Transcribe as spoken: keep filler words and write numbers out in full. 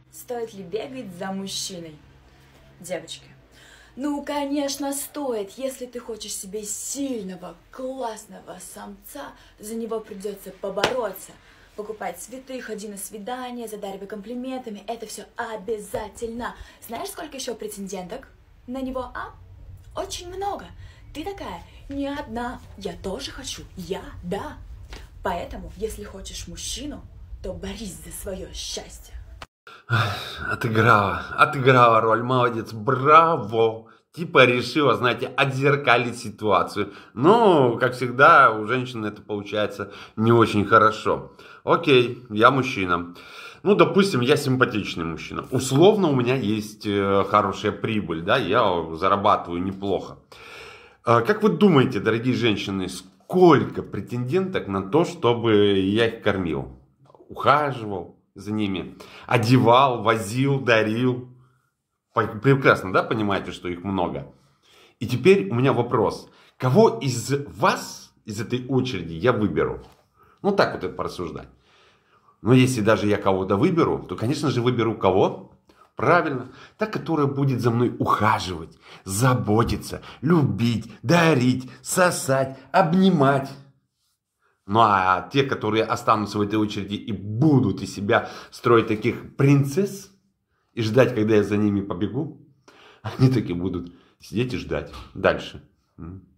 Стоит ли бегать за мужчиной? Девочки, ну, конечно, стоит. Если ты хочешь себе сильного, классного самца, за него придется побороться. Покупать цветы, ходи на свидания, задаривай комплиментами. Это все обязательно. Знаешь, сколько еще претенденток на него, а? Очень много. Ты такая, не одна. Я тоже хочу. Я, да. Поэтому, если хочешь мужчину, то борись за свое счастье. Отыграла, отыграла роль, молодец, браво! Типа решила, знаете, отзеркалить ситуацию. Но, как всегда, у женщин это получается не очень хорошо. Окей, я мужчина. Ну, допустим, я симпатичный мужчина. Условно у меня есть э, хорошая прибыль, да, я зарабатываю неплохо. А как вы думаете, дорогие женщины, сколько претенденток на то, чтобы я их кормил? Ухаживал за ними, одевал, возил, дарил. Прекрасно, да, понимаете, что их много? И теперь у меня вопрос. Кого из вас, из этой очереди я выберу? Ну, так вот это порассуждать. Но если даже я кого-то выберу, то, конечно же, выберу кого? Правильно, та, которая будет за мной ухаживать, заботиться, любить, дарить, сосать, обнимать. Ну а те, которые останутся в этой очереди и будут из себя строить таких принцесс и ждать, когда я за ними побегу, они таки будут сидеть и ждать. Дальше.